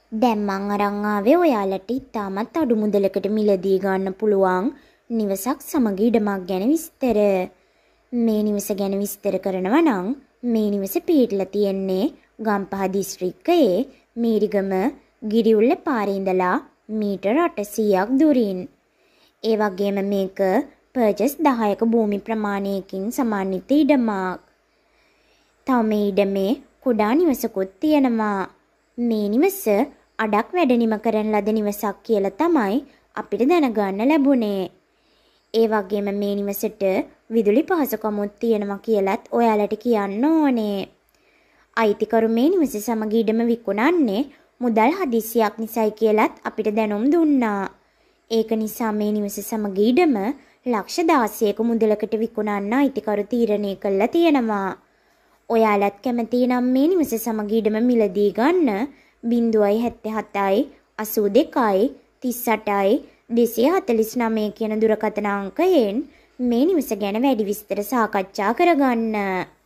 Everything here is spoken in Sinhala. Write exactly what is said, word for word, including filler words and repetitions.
දැන් මං අරන් ආවේ ඔයාලට ඉතාමත් අඩු මුදලකට මිලදී ගන්න පුළුවන් නිවසක් සමග ඉඩමක් ගැන විස්තර. මේ නිවස ගැන විස්තර කරනවා නම් මේ නිවස පිහිටලා තියෙන්නේ ගම්පහ දිස්ත්‍රික්කයේ මීරිගම ගිරිඋල්ල පාරේ ඉඳලා මීටර අටසීයක් දුරින්. ඒ වගේම මේක පර්චස් දහයක භූමි ප්‍රමාණයකින් සමන්විත ඉඩමක්. තව මේ ඉඩමේ කුඩා නිවසකුත් තියෙනවා. මේ නිවස අඩක් වැඩ නිම කරන ලද නිවසක් කියලා තමයි අපිට දැනගන්න ලැබුණේ. ඒ වගේම මේ නිවසට විදුලි පහසුකමුත් තියෙනවා කියලත් ඔයාලට කියන්න ඕනේ. අයිතිකරු මේ නිවස සමග ඉඩම විකුණන්නේ මුදල් හදිසියක් නිසායි කියලත් අපිට දැනුම් දුන්නා. ඒක නිසා මේ නිවස සමග ඉඩම ලක්ෂ දාසයක මුදලකට විකුණන්න අයිතිකරු තීරණය කළා තියෙනවා. ඔයාලත් කැමති නම් මේ නිවස සමග ඉඩම මිලදී ගන්න බිංදුවයි හැත්තෑ හතයි අසූ දෙකයි තිස් අටයි දෙසිය හතළිස් නවය කියන දුරකථන අංකයෙන් මේ නිවස ගැන වැඩි විස්තර සාකච්ඡා කරගන්න.